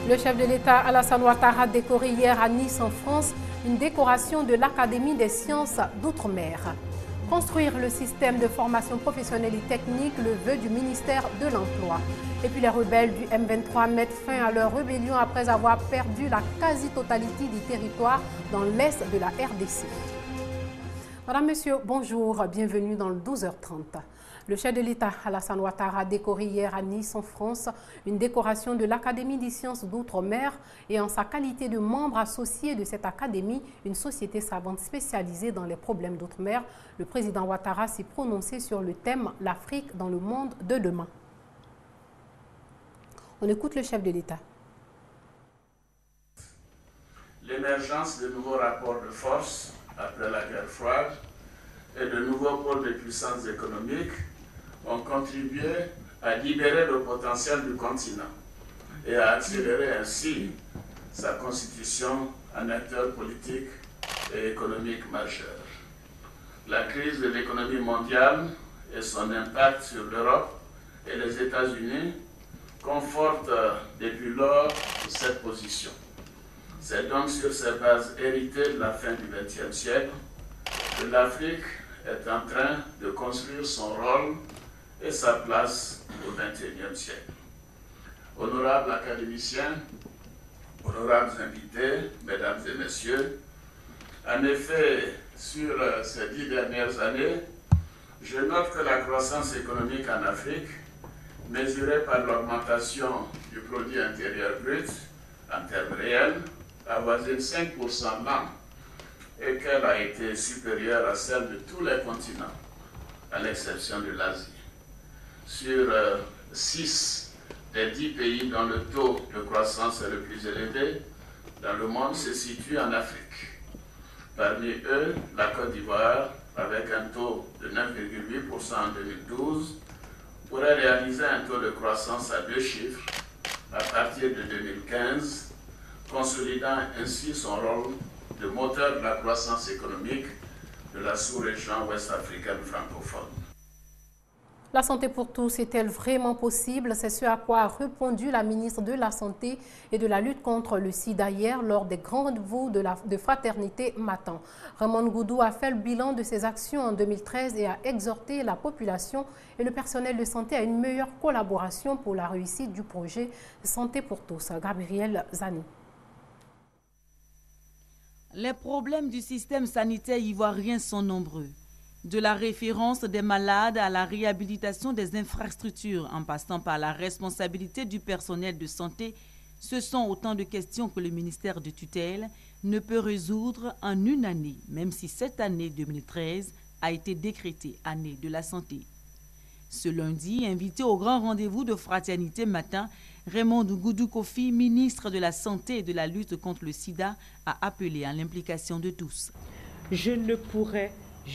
Le chef de l'État Alassane Ouattara décoré hier à Nice en France une décoration de l'Académie des sciences d'outre-mer. Construire le système de formation professionnelle et technique, le vœu du ministère de l'Emploi. Et puis les rebelles du M23 mettent fin à leur rébellion après avoir perdu la quasi-totalité du territoire dans l'est de la RDC. Madame, Monsieur, bonjour, bienvenue dans le 12h30. Le chef de l'État, Alassane Ouattara, a décoré hier à Nice, en France, une décoration de l'Académie des sciences d'outre-mer et en sa qualité de membre associé de cette académie, une société savante spécialisée dans les problèmes d'outre-mer, le président Ouattara s'est prononcé sur le thème « L'Afrique dans le monde de demain ». On écoute le chef de l'État. L'émergence de nouveaux rapports de force après la guerre froide et de nouveaux pôles de puissance économique ont contribué à libérer le potentiel du continent et à accélérer ainsi sa constitution en acteur politique et économique majeur. La crise de l'économie mondiale et son impact sur l'Europe et les États-Unis confortent depuis lors cette position. C'est donc sur ces bases héritées de la fin du XXe siècle que l'Afrique est en train de construire son rôle et sa place au XXIe siècle. Honorables académiciens, honorables invités, mesdames et messieurs, en effet, sur ces 10 dernières années, je note que la croissance économique en Afrique, mesurée par l'augmentation du produit intérieur brut en termes réels, avoisine 5% l'an et qu'elle a été supérieure à celle de tous les continents, à l'exception de l'Asie. Sur 6 des 10 pays dont le taux de croissance est le plus élevé dans le monde se situe en Afrique. Parmi eux, la Côte d'Ivoire, avec un taux de 9,8% en 2012, pourrait réaliser un taux de croissance à 2 chiffres à partir de 2015, consolidant ainsi son rôle de moteur de la croissance économique de la sous-région ouest-africaine francophone. La santé pour tous est-elle vraiment possible? C'est ce à quoi a répondu la ministre de la Santé et de la lutte contre le sida hier lors des grands rendez-vous de fraternité Matan. Ramon Goudou a fait le bilan de ses actions en 2013 et a exhorté la population et le personnel de santé à une meilleure collaboration pour la réussite du projet Santé pour tous. Gabriel Zani. Les problèmes du système sanitaire ivoirien sont nombreux. De la référence des malades à la réhabilitation des infrastructures en passant par la responsabilité du personnel de santé, ce sont autant de questions que le ministère de tutelle ne peut résoudre en une année, même si cette année 2013 a été décrétée année de la santé. Ce lundi, invité au grand rendez-vous de fraternité Matin, Raymond Goudou Kofi, ministre de la Santé et de la lutte contre le sida, a appelé à l'implication de tous. Je ne pourrais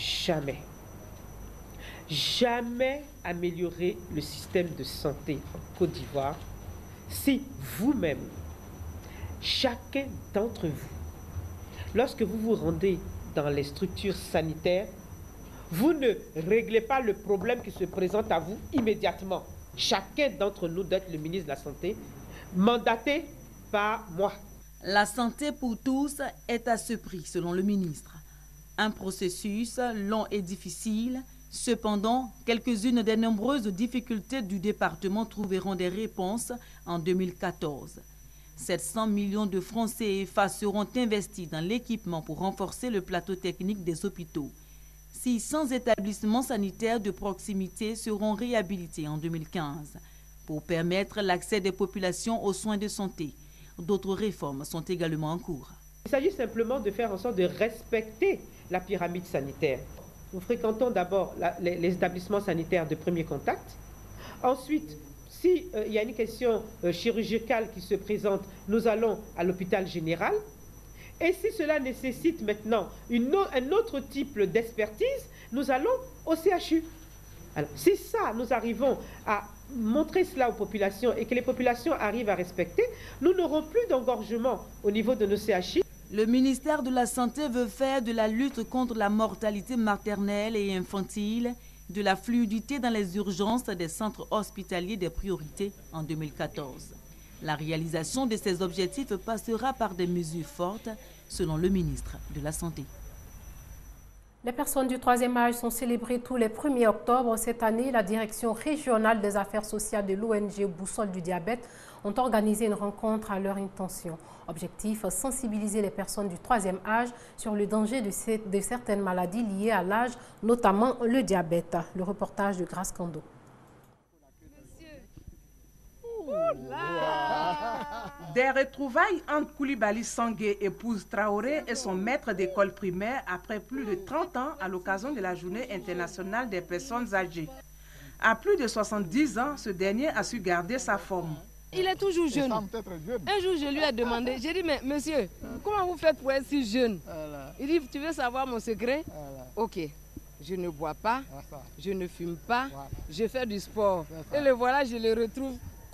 jamais améliorer le système de santé en Côte d'Ivoire si vous-même, chacun d'entre vous, lorsque vous vous rendez dans les structures sanitaires, vous ne réglez pas le problème qui se présente à vous immédiatement. Chacun d'entre nous doit être le ministre de la Santé, mandaté par moi. La santé pour tous est à ce prix, selon le ministre. Un processus long et difficile. Cependant, quelques-unes des nombreuses difficultés du département trouveront des réponses en 2014. 700 millions de francs CFA seront investis dans l'équipement pour renforcer le plateau technique des hôpitaux. 600 établissements sanitaires de proximité seront réhabilités en 2015 pour permettre l'accès des populations aux soins de santé. D'autres réformes sont également en cours. Il s'agit simplement de faire en sorte de respecter la pyramide sanitaire. Nous fréquentons d'abord les établissements sanitaires de premier contact. Ensuite, s'il y a une question chirurgicale qui se présente, nous allons à l'hôpital général. Et si cela nécessite maintenant un autre type d'expertise, nous allons au CHU. Alors, si ça, nous arrivons à montrer cela aux populations et que les populations arrivent à respecter, nous n'aurons plus d'engorgement au niveau de nos CHU. Le ministère de la Santé veut faire de la lutte contre la mortalité maternelle et infantile, de la fluidité dans les urgences des centres hospitaliers des priorités en 2014. La réalisation de ces objectifs passera par des mesures fortes, selon le ministre de la Santé. Les personnes du troisième âge sont célébrées tous les 1er octobre. Cette année, la Direction régionale des affaires sociales de l'ONG Boussole du diabète ont organisé une rencontre à leur intention. Objectif, sensibiliser les personnes du troisième âge sur le danger de certaines maladies liées à l'âge, notamment le diabète. Le reportage de Grace Kando. Des retrouvailles entre Koulibaly Sangué, épouse Traoré, et son maître d'école primaire après plus de 30 ans à l'occasion de la Journée internationale des personnes âgées. À plus de 70 ans, ce dernier a su garder sa forme. Il est toujours jeune. Un jour, je lui ai demandé, j'ai dit, mais monsieur, comment vous faites pour être si jeune? Il dit, tu veux savoir mon secret? Ok, je ne bois pas, je ne fume pas, je fais du sport. Et le voilà, je le retrouve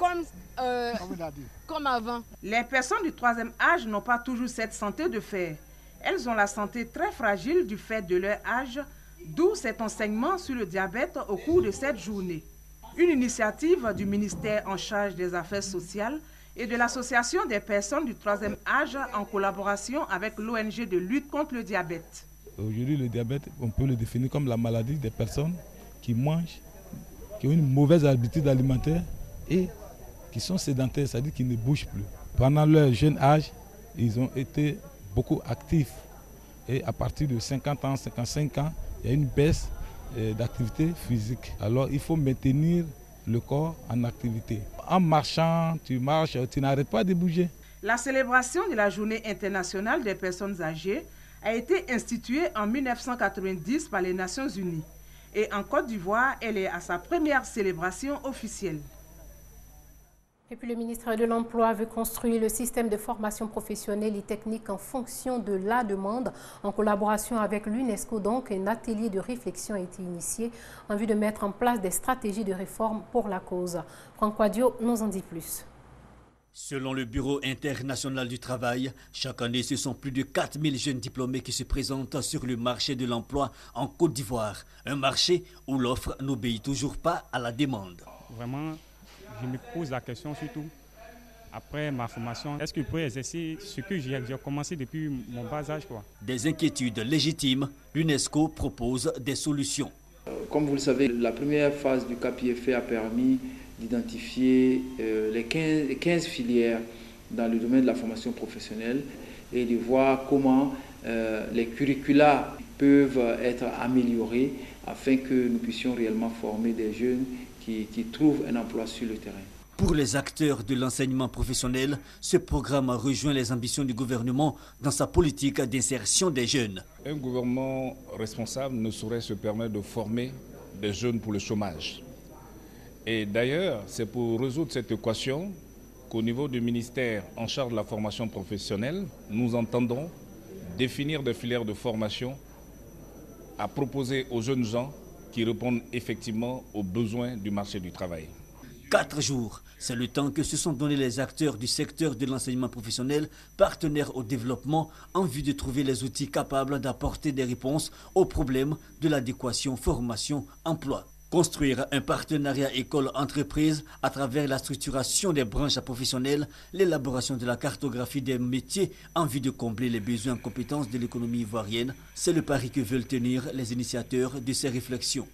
comme avant. Les personnes du troisième âge n'ont pas toujours cette santé de fer. Elles ont la santé très fragile du fait de leur âge, d'où cet enseignement sur le diabète au cours de cette journée. Une initiative du ministère en charge des Affaires sociales et de l'Association des personnes du troisième âge en collaboration avec l'ONG de lutte contre le diabète. Aujourd'hui, le diabète, on peut le définir comme la maladie des personnes qui mangent, qui ont une mauvaise habitude alimentaire et qui sont sédentaires, c'est-à-dire qui ne bougent plus. Pendant leur jeune âge, ils ont été beaucoup actifs. Et à partir de 50 ans, 55 ans, il y a une baisse d'activité physique. Alors il faut maintenir le corps en activité. En marchant, tu marches, tu n'arrêtes pas de bouger. La célébration de la Journée internationale des personnes âgées a été instituée en 1990 par les Nations Unies. Et en Côte d'Ivoire, elle est à sa première célébration officielle. Et puis le ministre de l'Emploi veut construire le système de formation professionnelle et technique en fonction de la demande. En collaboration avec l'UNESCO, donc, un atelier de réflexion a été initié en vue de mettre en place des stratégies de réforme pour la cause. Franck Wadio nous en dit plus. Selon le Bureau international du travail, chaque année, ce sont plus de 4000 jeunes diplômés qui se présentent sur le marché de l'emploi en Côte d'Ivoire. Un marché où l'offre n'obéit toujours pas à la demande. Vraiment, je me pose la question surtout, après ma formation, est-ce que je peux exercer ce que j'ai commencé depuis mon bas âge, quoi? Des inquiétudes légitimes, l'UNESCO propose des solutions. Comme vous le savez, la première phase du CAPIFE a permis d'identifier les 15 filières dans le domaine de la formation professionnelle et de voir comment les curricula peuvent être améliorés afin que nous puissions réellement former des jeunes qui trouvent un emploi sur le terrain. Pour les acteurs de l'enseignement professionnel, ce programme rejoint les ambitions du gouvernement dans sa politique d'insertion des jeunes. Un gouvernement responsable ne saurait se permettre de former des jeunes pour le chômage. Et d'ailleurs, c'est pour résoudre cette équation qu'au niveau du ministère en charge de la formation professionnelle, nous entendons définir des filières de formation à proposer aux jeunes gens qui répondent effectivement aux besoins du marché du travail. 4 jours, c'est le temps que se sont donnés les acteurs du secteur de l'enseignement professionnel, partenaires au développement, en vue de trouver les outils capables d'apporter des réponses aux problèmes de l'adéquation formation-emploi. Construire un partenariat école-entreprise à travers la structuration des branches professionnelles, l'élaboration de la cartographie des métiers en vue de combler les besoins en compétences de l'économie ivoirienne, c'est le pari que veulent tenir les initiateurs de ces réflexions.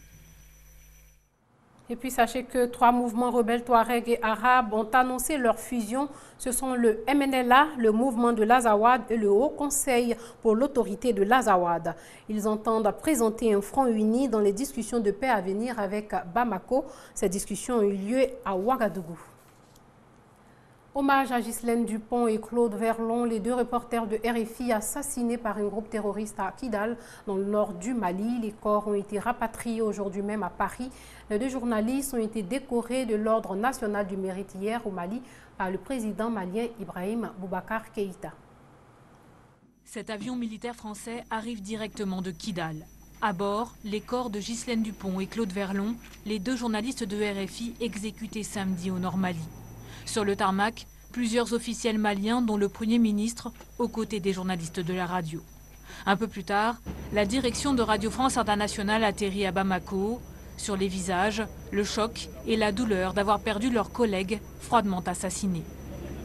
Et puis sachez que 3 mouvements rebelles touareg et arabes ont annoncé leur fusion. Ce sont le MNLA, le mouvement de l'Azawad et le Haut Conseil pour l'autorité de l'Azawad. Ils entendent présenter un front uni dans les discussions de paix à venir avec Bamako. Ces discussions ont eu lieu à Ouagadougou. Hommage à Ghislaine Dupont et Claude Verlon, les 2 reporters de RFI assassinés par un groupe terroriste à Kidal, dans le nord du Mali. Les corps ont été rapatriés aujourd'hui même à Paris. Les 2 journalistes ont été décorés de l'Ordre national du mérite hier au Mali par le président malien Ibrahim Boubacar Keïta. Cet avion militaire français arrive directement de Kidal. À bord, les corps de Ghislaine Dupont et Claude Verlon, les 2 journalistes de RFI exécutés samedi au Nord Mali. Sur le tarmac, plusieurs officiels maliens, dont le Premier ministre, aux côtés des journalistes de la radio. Un peu plus tard, la direction de Radio France Internationale atterrit à Bamako. Sur les visages, le choc et la douleur d'avoir perdu leurs collègues froidement assassinés.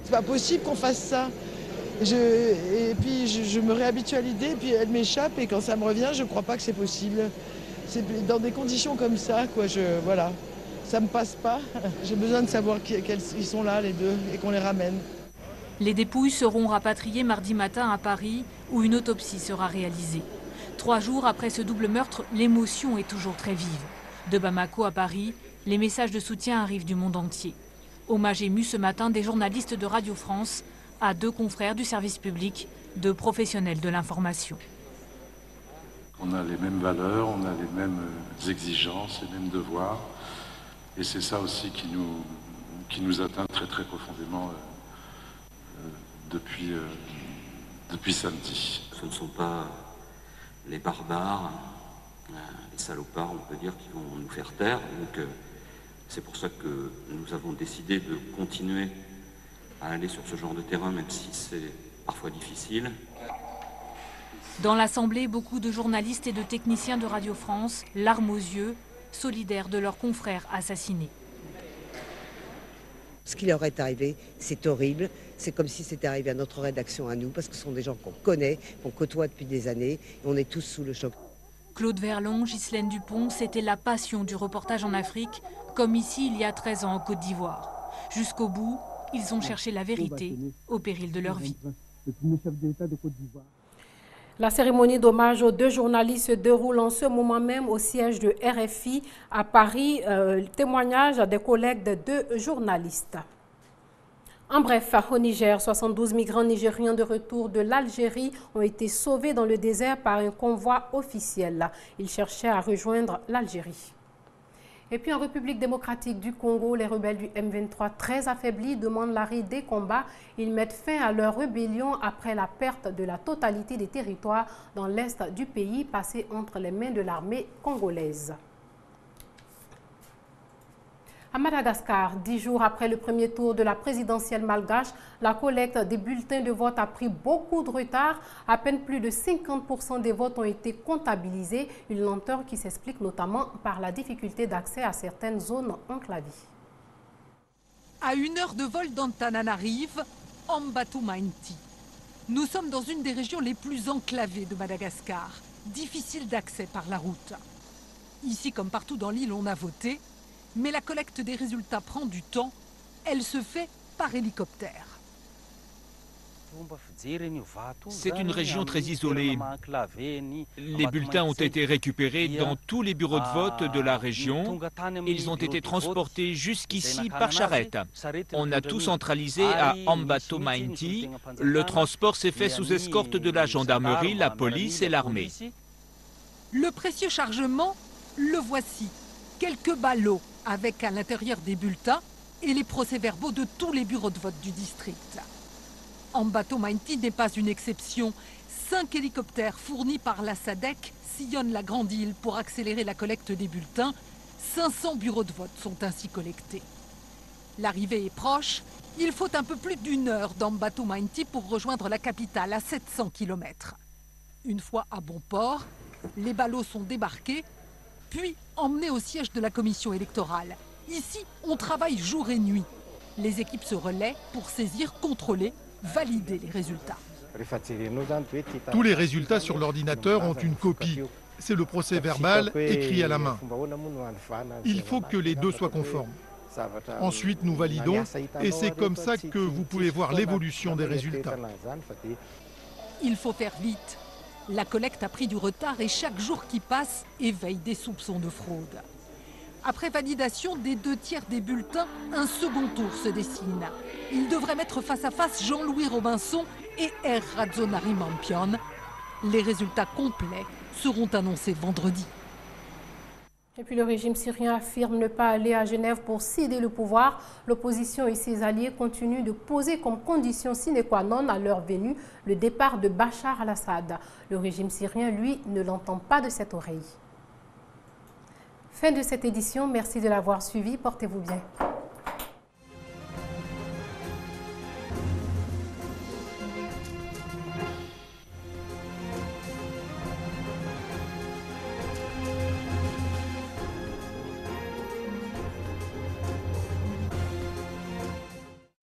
C'est pas possible qu'on fasse ça. Et puis je me réhabitue à l'idée, puis elle m'échappe, et quand ça me revient, je crois pas que c'est possible. C'est dans des conditions comme ça, quoi, voilà. Ça me passe pas. J'ai besoin de savoir qu'ils sont là, les deux, et qu'on les ramène. Les dépouilles seront rapatriées mardi matin à Paris, où une autopsie sera réalisée. 3 jours après ce double meurtre, l'émotion est toujours très vive. De Bamako à Paris, les messages de soutien arrivent du monde entier. Hommage ému ce matin des journalistes de Radio France à 2 confrères du service public, 2 professionnels de l'information. On a les mêmes valeurs, on a les mêmes exigences, les mêmes devoirs. Et c'est ça aussi qui nous atteint très très profondément depuis samedi. Ce ne sont pas les barbares, les salopards, on peut dire, qui vont nous faire taire. Donc c'est pour ça que nous avons décidé de continuer à aller sur ce genre de terrain, même si c'est parfois difficile. Dans l'Assemblée, beaucoup de journalistes et de techniciens de Radio France, larmes aux yeux, solidaires de leurs confrères assassinés. Ce qui leur est arrivé, c'est horrible. C'est comme si c'était arrivé à notre rédaction à nous, parce que ce sont des gens qu'on connaît, qu'on côtoie depuis des années, et on est tous sous le choc. Claude Verlon, Ghislaine Dupont, c'était la passion du reportage en Afrique, comme ici il y a 13 ans en Côte d'Ivoire. Jusqu'au bout, ils ont cherché la vérité au péril de leur vie. La cérémonie d'hommage aux 2 journalistes se déroule en ce moment même au siège de RFI à Paris. Témoignage des collègues de 2 journalistes. En bref, au Niger, 72 migrants nigériens de retour de l'Algérie ont été sauvés dans le désert par un convoi officiel. Ils cherchaient à rejoindre l'Algérie. Et puis en République démocratique du Congo, les rebelles du M23 très affaiblis demandent l'arrêt des combats. Ils mettent fin à leur rébellion après la perte de la totalité des territoires dans l'est du pays passés entre les mains de l'armée congolaise. À Madagascar, 10 jours après le premier tour de la présidentielle malgache, la collecte des bulletins de vote a pris beaucoup de retard. À peine plus de 50% des votes ont été comptabilisés, une lenteur qui s'explique notamment par la difficulté d'accès à certaines zones enclavées. À 1 heure de vol d'Antananarive, Ambatumainti. Nous sommes dans une des régions les plus enclavées de Madagascar, difficile d'accès par la route. Ici, comme partout dans l'île, on a voté. Mais la collecte des résultats prend du temps. Elle se fait par hélicoptère. C'est une région très isolée. Les bulletins ont été récupérés dans tous les bureaux de vote de la région. Ils ont été transportés jusqu'ici par charrette. On a tout centralisé à Ambatumainti. Le transport s'est fait sous escorte de la gendarmerie, la police et l'armée. Le précieux chargement, le voici. Quelques ballots avec à l'intérieur des bulletins et les procès-verbaux de tous les bureaux de vote du district. Ambatumainti n'est pas une exception. 5 hélicoptères fournis par la SADC sillonnent la grande île pour accélérer la collecte des bulletins. 500 bureaux de vote sont ainsi collectés. L'arrivée est proche. Il faut un peu plus d'1 heure d'Ambatumainti pour rejoindre la capitale à 700 km. Une fois à bon port, les ballots sont débarqués puis emmenés au siège de la commission électorale. Ici, on travaille jour et nuit. Les équipes se relaient pour saisir, contrôler, valider les résultats. Tous les résultats sur l'ordinateur ont une copie. C'est le procès verbal écrit à la main. Il faut que les 2 soient conformes. Ensuite, nous validons et c'est comme ça que vous pouvez voir l'évolution des résultats. Il faut faire vite. La collecte a pris du retard et chaque jour qui passe éveille des soupçons de fraude. Après validation des 2 tiers des bulletins, un second tour se dessine. Il devrait mettre face à face Jean-Louis Robinson et R. Razonari-Mampion. Les résultats complets seront annoncés vendredi. Et puis le régime syrien affirme ne pas aller à Genève pour céder le pouvoir. L'opposition et ses alliés continuent de poser comme condition sine qua non à leur venue le départ de Bachar al-Assad. Le régime syrien, lui, ne l'entend pas de cette oreille. Fin de cette édition, merci de l'avoir suivi, portez-vous bien.